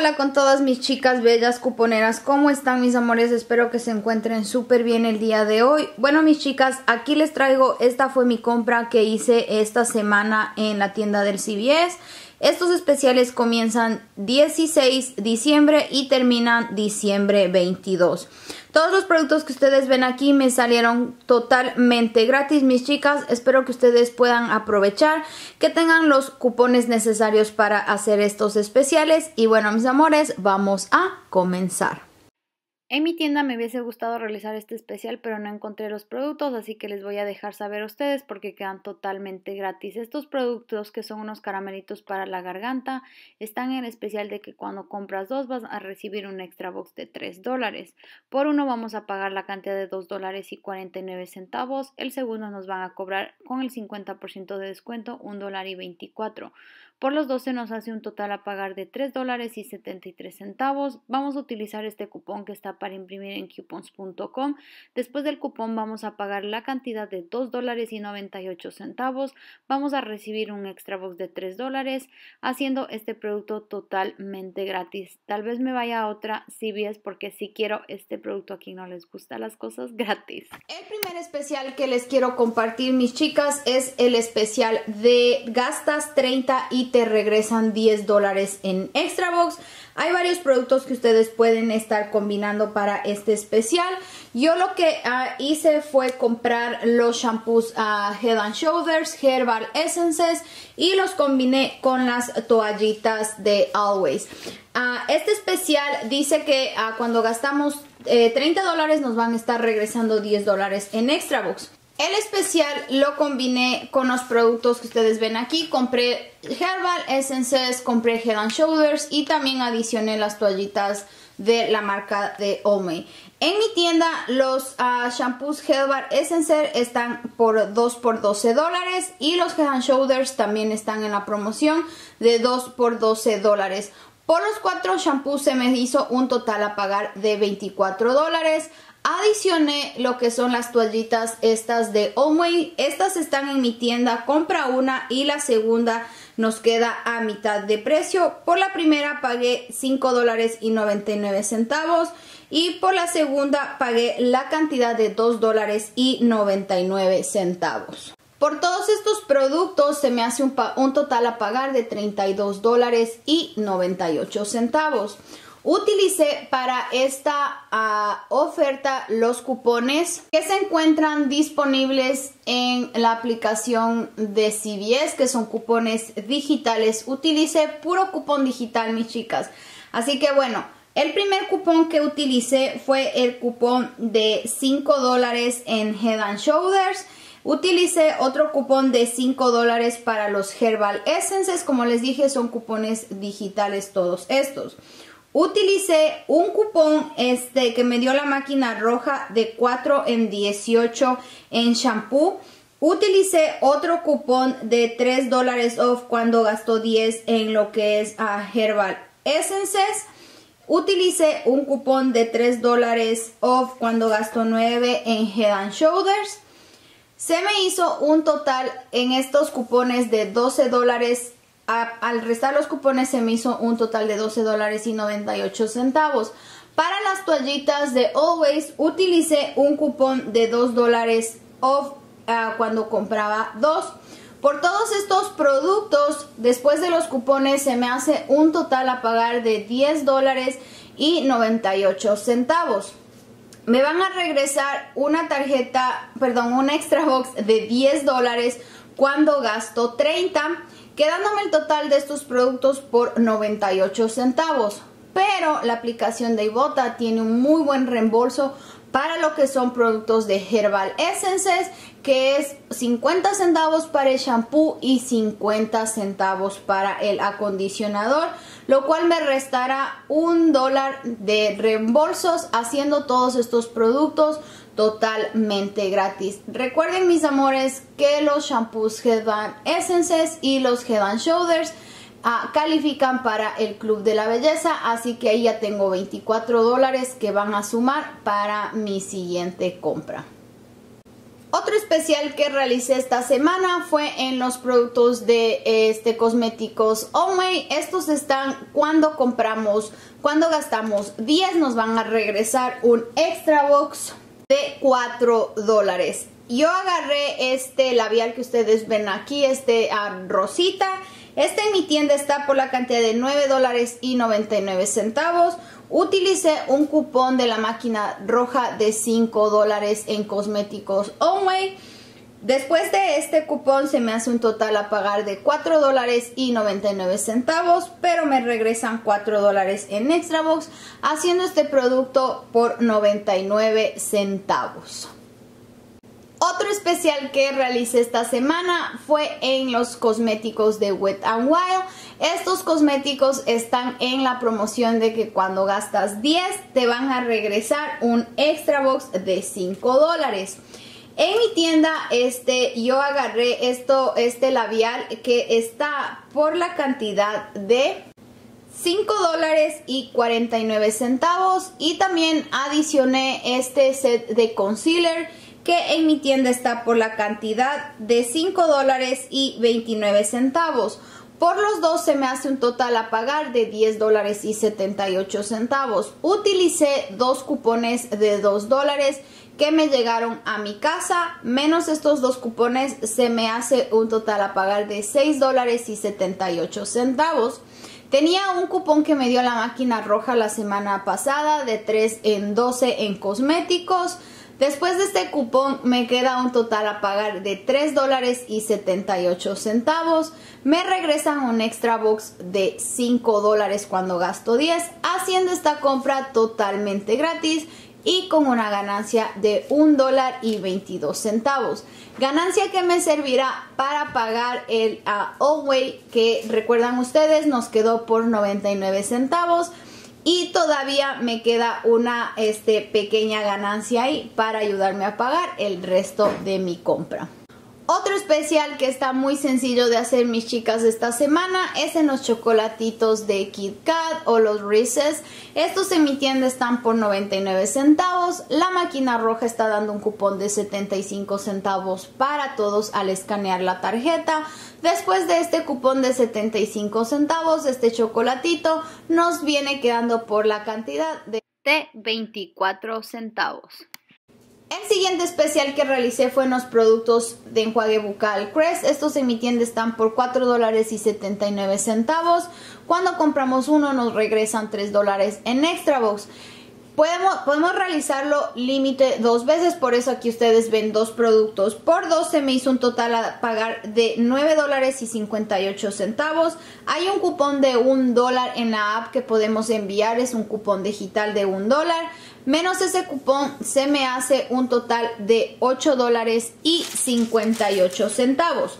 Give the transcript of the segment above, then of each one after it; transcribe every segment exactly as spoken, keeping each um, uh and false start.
hola con todas mis chicas bellas cuponeras. ¿Cómo están mis amores? Espero que se encuentren súper bien el día de hoy. Bueno mis chicas, aquí les traigo, esta fue mi compra que hice esta semana en la tienda del C V S. Estos especiales comienzan dieciséis de diciembre y terminan diciembre veintidós. Todos los productos que ustedes ven aquí me salieron totalmente gratis, mis chicas. Espero que ustedes puedan aprovechar, que tengan los cupones necesarios para hacer estos especiales. Y bueno, mis amores, vamos a comenzar. En mi tienda me hubiese gustado realizar este especial, pero no encontré los productos, así que les voy a dejar saber a ustedes porque quedan totalmente gratis. Estos productos, que son unos caramelitos para la garganta, están en especial de que cuando compras dos vas a recibir un extra box de tres dólares. Por uno vamos a pagar la cantidad de dos dólares y cuarenta y nueve centavos. El segundo nos van a cobrar con el cincuenta por ciento de descuento un dólar y veinticuatro. Por los doce nos hace un total a pagar de tres dólares y setenta y tres centavos. Vamos a utilizar este cupón que está para imprimir en coupons punto com. Después del cupón vamos a pagar la cantidad de dos dólares y noventa y ocho centavos. Vamos a recibir un extra box de tres dólares, haciendo este producto totalmente gratis. Tal vez me vaya a otra C V S porque si quiero este producto, aquí no les gustan las cosas gratis. El primer especial que les quiero compartir, mis chicas, es el especial de gastas treinta y te regresan diez dólares en extra box. Hay varios productos que ustedes pueden estar combinando para este especial. Yo lo que uh, hice fue comprar los shampoos uh, Head and Shoulders, Herbal Essences, y los combiné con las toallitas de Always. Uh, este especial dice que uh, cuando gastamos eh, treinta dólares nos van a estar regresando diez dólares en extra box. El especial lo combiné con los productos que ustedes ven aquí. Compré Herbal Essences, compré Head and Shoulders y también adicioné las toallitas de la marca de Olmay. En mi tienda los uh, shampoos Herbal Essences están por dos por doce dólares y los Head and Shoulders también están en la promoción de dos por doce dólares. Por los cuatro shampoos se me hizo un total a pagar de veinticuatro dólares. Adicioné lo que son las toallitas estas de Olmay. Estas están en mi tienda. Compra una y la segunda nos queda a mitad de precio. Por la primera pagué cinco dólares y noventa y nueve centavos. Y por la segunda pagué la cantidad de dos dólares y noventa y nueve centavos. Por todos estos productos se me hace un, un total a pagar de treinta y dos dólares y noventa y ocho centavos. Utilicé para esta uh, oferta los cupones que se encuentran disponibles en la aplicación de C V S, que son cupones digitales. Utilicé puro cupón digital, mis chicas. Así que bueno, el primer cupón que utilicé fue el cupón de cinco dólares en Head and Shoulders. Utilicé otro cupón de cinco dólares para los Herbal Essences. Como les dije, son cupones digitales todos estos. Utilicé un cupón este que me dio la máquina roja de cuatro en dieciocho en shampoo. Utilicé otro cupón de tres dólares off cuando gastó diez en lo que es uh, Herbal Essences. Utilicé un cupón de tres dólares off cuando gastó nueve en Head and Shoulders. Se me hizo un total en estos cupones de doce dólares. A, al restar los cupones se me hizo un total de doce dólares y noventa y ocho centavos. Para las toallitas de Always utilicé un cupón de dos dólares off uh, cuando compraba dos. Por todos estos productos, después de los cupones, se me hace un total a pagar de diez dólares y noventa y ocho centavos. Me van a regresar una tarjeta, perdón, un extra box de diez dólares cuando gasto treinta, quedándome el total de estos productos por noventa y ocho centavos. Pero la aplicación de Ibotta tiene un muy buen reembolso para lo que son productos de Herbal Essences, que es cincuenta centavos para el shampoo y cincuenta centavos para el acondicionador, lo cual me restará un dólar de reembolsos, haciendo todos estos productos totalmente gratis. Recuerden, mis amores, que los shampoos Herbal Essences y los Head and Shoulders uh, califican para el Club de la Belleza, así que ahí ya tengo veinticuatro dólares que van a sumar para mi siguiente compra. Otro especial que realicé esta semana fue en los productos de este cosméticos Onway. Estos están cuando compramos, cuando gastamos diez nos van a regresar un extra box de cuatro dólares. Yo agarré este labial que ustedes ven aquí, este uh, rosita. Este en mi tienda está por la cantidad de nueve dólares y noventa y nueve centavos. Utilicé un cupón de la máquina roja de cinco dólares en cosméticos Onway. Después de este cupón se me hace un total a pagar de cuatro dólares y noventa y nueve centavos, pero me regresan cuatro dólares en extra box, haciendo este producto por noventa y nueve centavos. Otro especial que realicé esta semana fue en los cosméticos de Wet n Wild. Estos cosméticos están en la promoción de que cuando gastas diez te van a regresar un extra box de cinco dólares. En mi tienda este, yo agarré esto, este labial que está por la cantidad de cinco dólares y cuarenta y nueve centavos. Y también adicioné este set de concealer que en mi tienda está por la cantidad de cinco dólares y veintinueve centavos. Por los dos se me hace un total a pagar de diez dólares y setenta y ocho centavos. Utilicé dos cupones de dos dólares que me llegaron a mi casa. Menos estos dos cupones se me hace un total a pagar de seis dólares y setenta y ocho centavos. Tenía un cupón que me dio la máquina roja la semana pasada de tres en doce en cosméticos. Después de este cupón me queda un total a pagar de tres dólares y setenta y ocho centavos. Me regresan un extra box de cinco dólares cuando gasto diez, haciendo esta compra totalmente gratis y con una ganancia de un dólar y veintidós centavos. Ganancia que me servirá para pagar el uh, Onway, que recuerdan ustedes nos quedó por noventa y nueve centavos. Y todavía me queda una este, pequeña ganancia ahí para ayudarme a pagar el resto de mi compra. Otro especial que está muy sencillo de hacer, mis chicas, esta semana es en los chocolatitos de Kit Kat o los Reese's. Estos en mi tienda están por noventa y nueve centavos. La máquina roja está dando un cupón de setenta y cinco centavos para todos al escanear la tarjeta. Después de este cupón de setenta y cinco centavos, este chocolatito nos viene quedando por la cantidad de veinticuatro centavos. El siguiente especial que realicé fue en los productos de enjuague bucal Crest. Estos en mi tienda están por cuatro dólares y setenta y nueve centavos. Cuando compramos uno nos regresan tres dólares en extra box. Podemos, podemos realizarlo límite dos veces, por eso aquí ustedes ven dos productos. Por dos se me hizo un total a pagar de nueve dólares y cincuenta y ocho centavos. Hay un cupón de un dólar en la app que podemos enviar, es un cupón digital de un dólar. Menos ese cupón se me hace un total de ocho dólares y cincuenta y ocho centavos.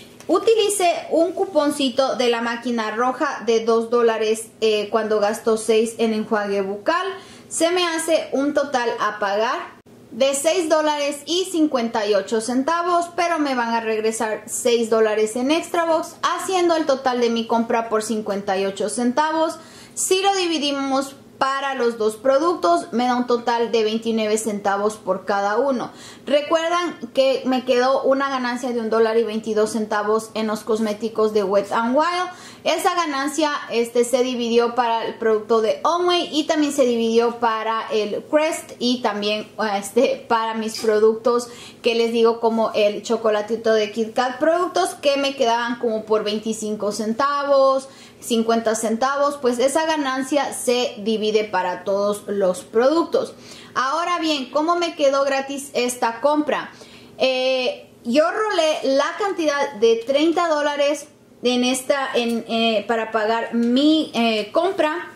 Utilicé un cuponcito de la máquina roja de dos dólares eh, cuando gasto seis en enjuague bucal. Se me hace un total a pagar de seis dólares y cincuenta y ocho centavos, pero me van a regresar seis dólares en extra box, haciendo el total de mi compra por cincuenta y ocho centavos. Si lo dividimos para los dos productos me da un total de veintinueve centavos por cada uno. Recuerdan que me quedó una ganancia de un dólar y veintidós centavos en los cosméticos de Wet n Wild. Esa ganancia este, se dividió para el producto de Onway y también se dividió para el Crest y también este, para mis productos que les digo, como el chocolatito de Kit Kat, productos que me quedaban como por veinticinco centavos, cincuenta centavos. Pues esa ganancia se divide para todos los productos. Ahora bien, ¿cómo me quedó gratis esta compra? Eh, yo rolé la cantidad de treinta dólares en esta, en, eh, para pagar mi eh, compra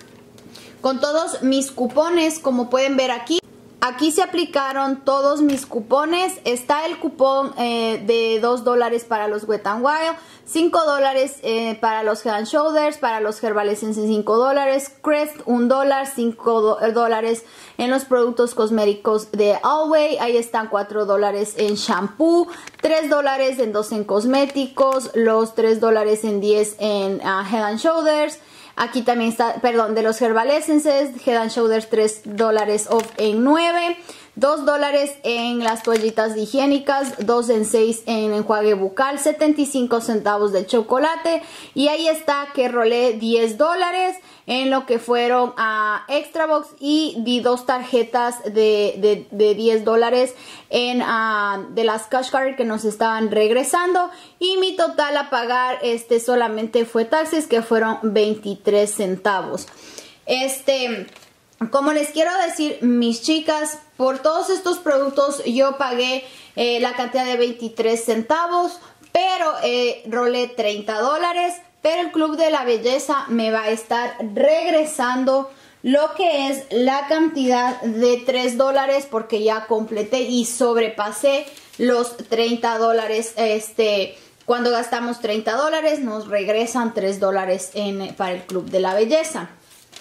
con todos mis cupones, como pueden ver aquí. Aquí se aplicaron todos mis cupones. Está el cupón eh, de dos dólares para los Wet n Wild, cinco dólares eh, para los Head and Shoulders, para los Herbal Essence cinco dólares, Crest un dólar, cinco dólares en los productos cosméticos de Alway. Ahí están cuatro dólares en shampoo, tres dólares en dos en cosméticos, los tres dólares en diez en uh, Head and Shoulders. Aquí también está, perdón, de los Herbal Essences, Head and Shoulders tres dólares off en nueve. dos dólares en las toallitas higiénicas, dos en seis en enjuague bucal, setenta y cinco centavos de chocolate. Y ahí está que rolé diez dólares en lo que fueron a uh, Extra Box y di dos tarjetas de, de, de diez dólares en uh, de las cash card que nos estaban regresando. Y mi total a pagar este solamente fue taxes, que fueron veintitrés centavos. Este... Como les quiero decir, mis chicas, por todos estos productos yo pagué eh, la cantidad de veintitrés centavos, pero eh, rolé treinta dólares, pero el Club de la Belleza me va a estar regresando lo que es la cantidad de tres dólares, porque ya completé y sobrepasé los treinta dólares. Este, cuando gastamos treinta dólares nos regresan tres dólares en, para el Club de la Belleza.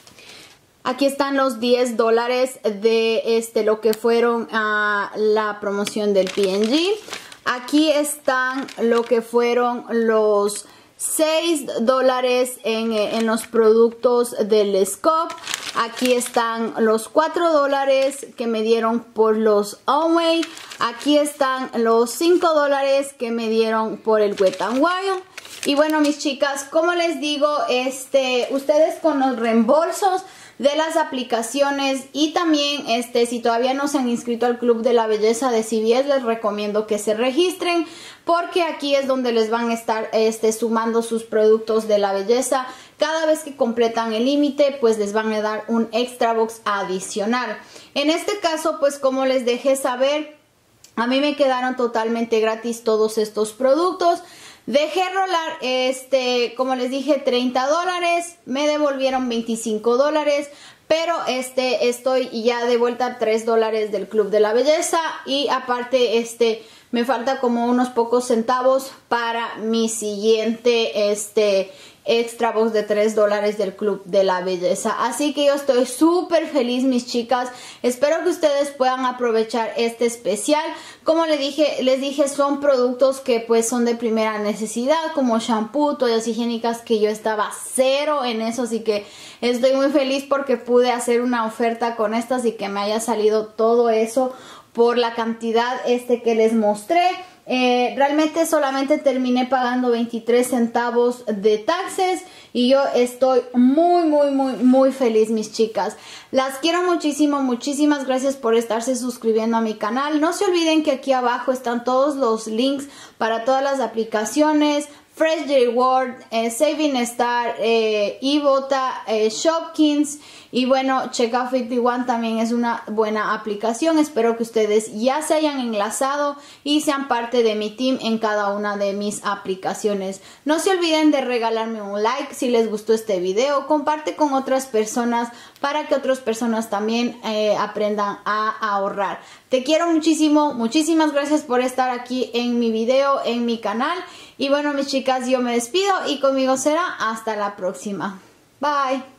Aquí están los diez dólares de este, lo que fueron a uh, la promoción del P and G. Aquí están lo que fueron los seis dólares en, en los productos del Scope. Aquí están los cuatro dólares que me dieron por los Amway. Aquí están los cinco dólares que me dieron por el Wet n Wild. Y bueno, mis chicas, como les digo, este, ustedes con los reembolsos de las aplicaciones y también este si todavía no se han inscrito al Club de la Belleza de C V S, les recomiendo que se registren, porque aquí es donde les van a estar este sumando sus productos de la belleza. Cada vez que completan el límite, pues les van a dar un extra box adicional. En este caso, pues como les dejé saber, a mí me quedaron totalmente gratis todos estos productos. Dejé rolar, este, como les dije, treinta dólares, me devolvieron veinticinco dólares, pero este, estoy ya de vuelta a tres dólares del Club de la Belleza y aparte, este, me falta como unos pocos centavos para mi siguiente, este, extra box de tres dólares del Club de la Belleza. Así que yo estoy súper feliz, mis chicas. Espero que ustedes puedan aprovechar este especial. Como les dije, les dije son productos que pues son de primera necesidad, como shampoo, toallas higiénicas, que yo estaba cero en eso. Así que estoy muy feliz porque pude hacer una oferta con estas y que me haya salido todo eso por la cantidad este que les mostré. Eh, realmente solamente terminé pagando veintitrés centavos de taxes y yo estoy muy muy muy muy feliz, mis chicas. Las quiero muchísimo, muchísimas gracias por estarse suscribiendo a mi canal. No se olviden que aquí abajo están todos los links para todas las aplicaciones, Fresh Reward, eh, Saving Star, eh, Ibotta, eh, Shopkins. Y bueno, Checkout cincuenta y uno también es una buena aplicación. Espero que ustedes ya se hayan enlazado y sean parte de mi team en cada una de mis aplicaciones. No se olviden de regalarme un like si les gustó este video. Comparte con otras personas para que otras personas también eh, aprendan a ahorrar. Te quiero muchísimo. Muchísimas gracias por estar aquí en mi video, en mi canal. Y bueno, mis chicas, yo me despido y conmigo será hasta la próxima. Bye.